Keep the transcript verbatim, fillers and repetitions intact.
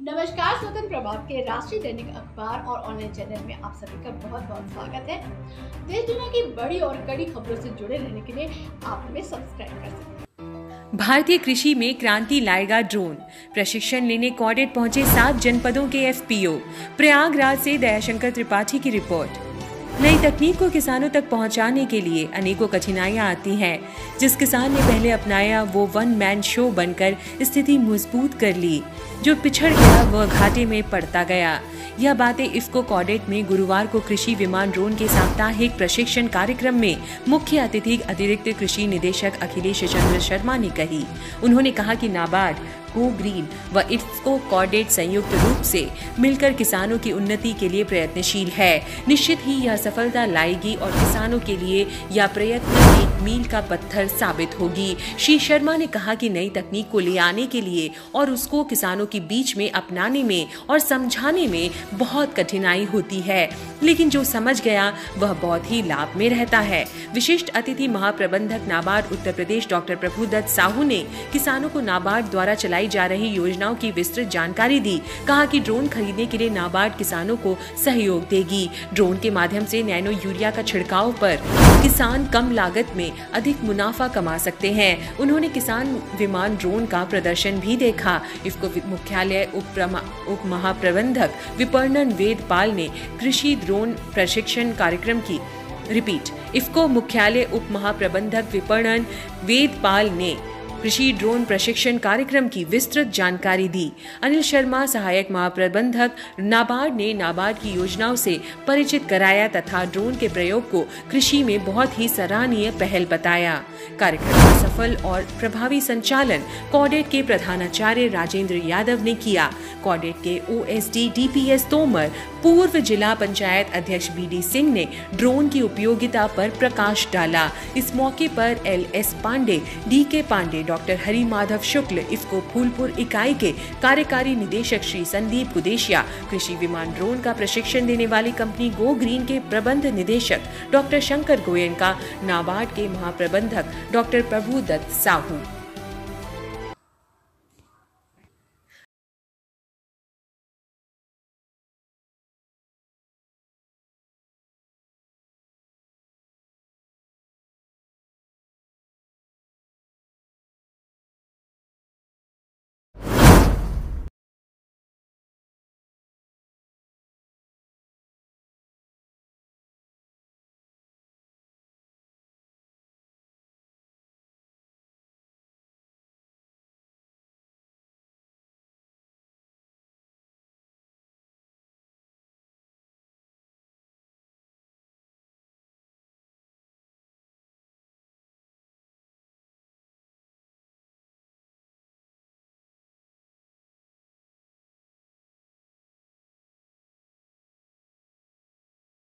नमस्कार। स्वतंत्र प्रभाव के राष्ट्रीय दैनिक अखबार और ऑनलाइन चैनल में आप सभी का बहुत बहुत स्वागत है। देश दुनिया की बड़ी और कड़ी खबरों से जुड़े रहने के लिए आप हमें सब्सक्राइब कर सकते हैं। भारतीय कृषि में क्रांति लाएगा ड्रोन। प्रशिक्षण लेने कॉडेट पहुंचे सात जनपदों के एफ पी ओ। प्रयागराज से दयाशंकर त्रिपाठी की रिपोर्ट। नई तकनीक को किसानों तक पहुंचाने के लिए अनेकों कठिनाइयां आती हैं। जिस किसान ने पहले अपनाया वो वन मैन शो बनकर स्थिति मजबूत कर ली। जो पिछड़ गया वह घाटे में पड़ता गया। यह बातें इफ्को कॉडेट में गुरुवार को कृषि विमान ड्रोन के साप्ताहिक प्रशिक्षण कार्यक्रम में मुख्य अतिथि अतिरिक्त कृषि निदेशक अखिलेश चंद्र शर्मा ने कही। उन्होंने कहा कि नाबार्ड, गो ग्रीन व इफ्को कॉडेट संयुक्त रूप से मिलकर किसानों की उन्नति के लिए प्रयत्नशील है। निश्चित ही यह सफलता लाएगी और किसानों के लिए यह प्रयत्न एक मील का पत्थर साबित होगी। श्री शर्मा ने कहा कि नई तकनीक को ले आने के लिए और उसको किसानों के बीच में अपनाने में और समझाने में बहुत कठिनाई होती है, लेकिन जो समझ गया वह बहुत ही लाभ में रहता है। विशिष्ट अतिथि महाप्रबंधक नाबार्ड उत्तर प्रदेश डॉक्टर प्रभुदत्त साहू ने किसानों को नाबार्ड द्वारा चलाई जा रही योजनाओं की विस्तृत जानकारी दी। कहा कि ड्रोन खरीदने के लिए नाबार्ड किसानों को सहयोग देगी। ड्रोन के माध्यम से नैनो यूरिया का छिड़काव पर किसान कम लागत में अधिक मुनाफा कमा सकते हैं। उन्होंने किसान विमान ड्रोन का प्रदर्शन भी देखा। इफ्को मुख्यालय उप उप महाप्रबंधक विपणन वेद पाल ने कृषि ड्रोन प्रशिक्षण कार्यक्रम की रिपीट इफ्को मुख्यालय उप महाप्रबंधक विपणन वेद पाल ने कृषि ड्रोन प्रशिक्षण कार्यक्रम की विस्तृत जानकारी दी। अनिल शर्मा सहायक महाप्रबंधक नाबार्ड ने नाबार्ड की योजनाओं से परिचित कराया तथा ड्रोन के प्रयोग को कृषि में बहुत ही सराहनीय पहल बताया। कार्यक्रम का सफल और प्रभावी संचालन कॉडेट के प्रधानाचार्य राजेंद्र यादव ने किया। कॉडेट के O S D D P S Tomar, पूर्व जिला पंचायत अध्यक्ष बी डी सिंह ने ड्रोन की उपयोगिता पर प्रकाश डाला। इस मौके पर L S Pandey, D K Pandey, doctor Hari Madhav Shukla, IFFCO Phulpur इकाई के कार्यकारी निदेशक श्री संदीप कुदेशिया, कृषि विमान ड्रोन का प्रशिक्षण देने वाली कंपनी गो ग्रीन के प्रबंध निदेशक डॉक्टर शंकर गोयनका, नाबार्ड के महाप्रबंधक डॉक्टर प्रभुदत्त साहू।